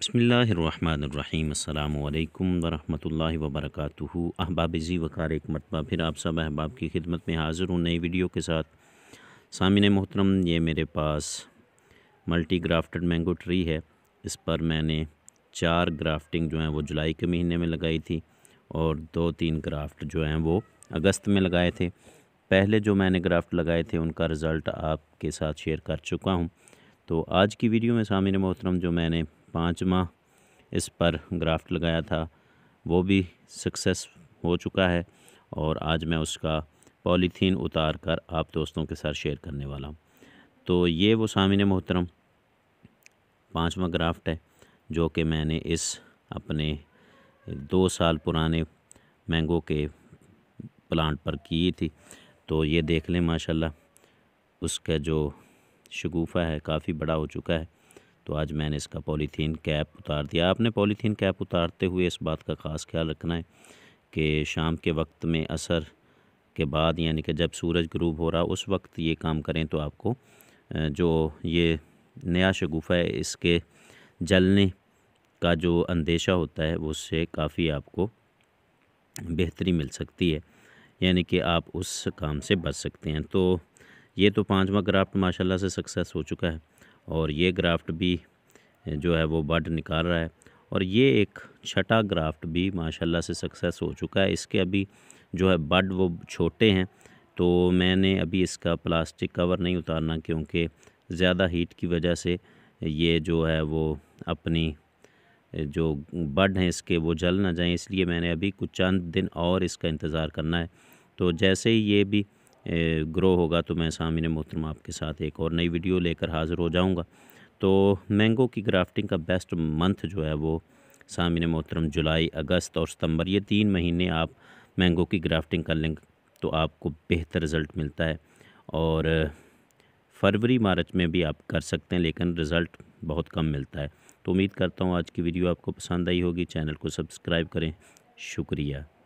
बिस्मिल्लाहिर्रहमानिर्रहीम अस्सलामु अलैकुम वरहमतुल्लाहि वबरकातुहू। अहबाब जी वकार एक मरतबा फिर आप सब अहबाब की खिदमत में हाज़िर हूँ नई वीडियो के साथ। सामिने मोहतरम, ये मेरे पास मल्टी ग्राफ्टेड मैंगो ट्री है। इस पर मैंने 4 ग्राफ्टिंग जो हैं वो जुलाई के महीने में लगाई थी और 2-3 ग्राफ्ट जो हैं वो अगस्त में लगाए थे। पहले जो मैंने ग्राफ्ट लगाए थे उनका रिज़ल्ट आपके साथ शेयर कर चुका हूँ। तो आज की वीडियो में सामिने मोहतरम जो मैंने 5 माह इस पर ग्राफ्ट लगाया था वो भी सक्सेस हो चुका है और आज मैं उसका पॉलीथीन उतार कर आप दोस्तों के साथ शेयर करने वाला हूँ। तो ये वो सामिने मोहतरम 5वां ग्राफ्ट है जो कि मैंने इस अपने 2 साल पुराने मैंगो के प्लांट पर की थी। तो ये देख लें माशाल्लाह उसका जो शगुफ़ा है काफ़ी बड़ा हो चुका है। तो आज मैंने इसका पॉलीथीन कैप उतार दिया। आपने पॉलीथीन कैप उतारते हुए इस बात का ख़ास ख्याल रखना है कि शाम के वक्त में असर के बाद यानी कि जब सूरज ग़ुरूब हो रहा उस वक्त ये काम करें तो आपको जो ये नया शगुफ़ा है इसके जलने का जो अंदेशा होता है उससे काफ़ी आपको बेहतरी मिल सकती है, यानी कि आप उस काम से बच सकते हैं। तो ये तो 5वां ग्राफ्ट माशाल्लाह से सक्सेस हो चुका है और ये ग्राफ्ट भी जो है वो बड निकाल रहा है और ये एक 6ठा ग्राफ्ट भी माशाल्लाह से सक्सेस हो चुका है। इसके अभी जो है बड वो छोटे हैं तो मैंने अभी इसका प्लास्टिक कवर नहीं उतारना क्योंकि ज़्यादा हीट की वजह से ये जो है वो अपनी जो बड हैं इसके वो जल ना जाएं, इसलिए मैंने अभी कुछ चंद दिन और इसका इंतज़ार करना है। तो जैसे ही ये भी ग्रो होगा तो मैं सामिने मोहतरम आपके साथ एक और नई वीडियो लेकर हाज़िर हो जाऊंगा। तो मैंगो की ग्राफ्टिंग का बेस्ट मंथ जो है वो सामिने मोहतरम जुलाई, अगस्त और सितंबर, ये 3 महीने आप मैंगो की ग्राफ्टिंग कर लेंगे तो आपको बेहतर रिज़ल्ट मिलता है। और फरवरी मार्च में भी आप कर सकते हैं लेकिन रिज़ल्ट बहुत कम मिलता है। तो उम्मीद करता हूँ आज की वीडियो आपको पसंद आई होगी। चैनल को सब्सक्राइब करें। शुक्रिया।